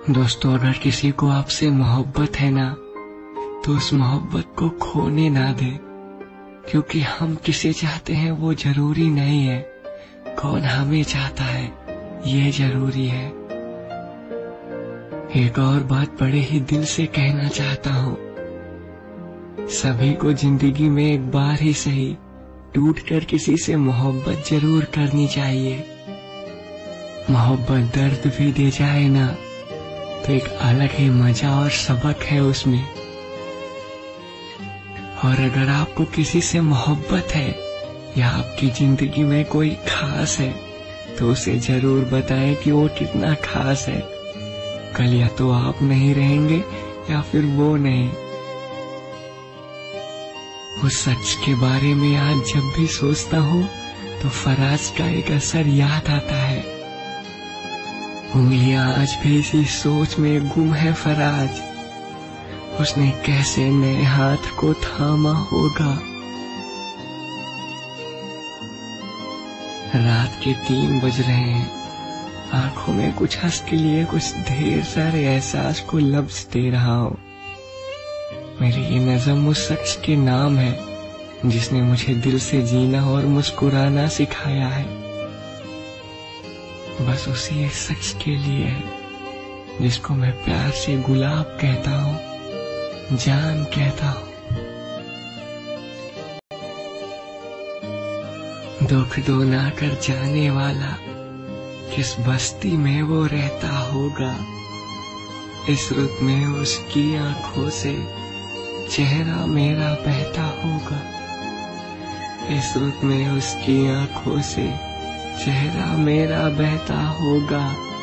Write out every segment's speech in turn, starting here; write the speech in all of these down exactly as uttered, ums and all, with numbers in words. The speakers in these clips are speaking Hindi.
दोस्तों, अगर किसी को आपसे मोहब्बत है ना, तो उस मोहब्बत को खोने ना दे, क्योंकि हम किसे चाहते हैं वो जरूरी नहीं है, कौन हमें चाहता है ये जरूरी है। एक और बात बड़े ही दिल से कहना चाहता हूँ, सभी को जिंदगी में एक बार ही सही टूटकर किसी से मोहब्बत जरूर करनी चाहिए। मोहब्बत दर्द भी दे जाए ना, तो एक अलग ही मजा और सबक है उसमें। और अगर आपको किसी से मोहब्बत है या आपकी जिंदगी में कोई खास है, तो उसे जरूर बताएं कि वो कितना खास है। कल या तो आप नहीं रहेंगे या फिर वो नहीं। उस शख्स के बारे में आज जब भी सोचता हूँ तो फराज का एक असर याद आता है। उंगलियां आज भी इसी सोच में गुम है फराज, उसने कैसे नए हाथ को थामा होगा। रात के तीन बज रहे हैं, आंखों में कुछ हंस के लिए कुछ ढेर सारे एहसास को लफ्ज दे रहा हूँ। मेरी ये नज़म उस शख्स के नाम है जिसने मुझे दिल से जीना और मुस्कुराना सिखाया है। बस उसी एक शख्स के लिए है जिसको मैं प्यार से गुलाब कहता हूँ, जान कहता हूँ। दुख दो ना कर जाने वाला, किस बस्ती में वो रहता होगा। इस रुत में उसकी आंखों से चेहरा मेरा बहता होगा। इस रुत में उसकी आंखों से चेहरा मेरा बहता होगा।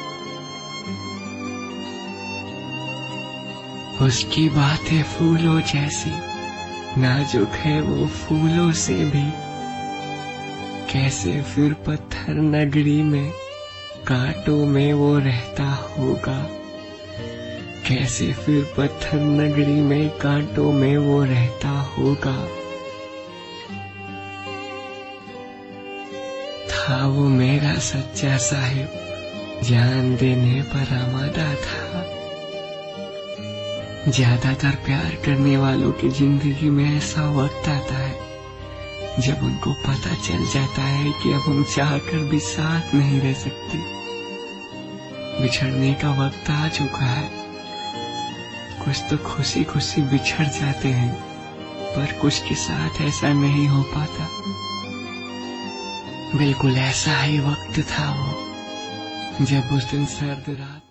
उसकी बातें फूलों जैसी, नाजुक है वो फूलों से भी। कैसे फिर पत्थर नगरी में कांटों में वो रहता होगा। कैसे फिर पत्थर नगरी में कांटों में वो रहता होगा। था वो मेरा सच्चा साहिब, जान देने पर आमादा था। ज्यादातर प्यार करने वालों की जिंदगी में ऐसा वक्त आता है जब उनको पता चल जाता है कि अब हम चाहकर भी साथ नहीं रह सकते। बिछड़ने का वक्त आ चुका है। कुछ तो खुशी खुशी बिछड़ जाते हैं, पर कुछ के साथ ऐसा नहीं हो पाता। बिल्कुल ऐसा ही वक्त था वो, जब उस दिन सर्द रात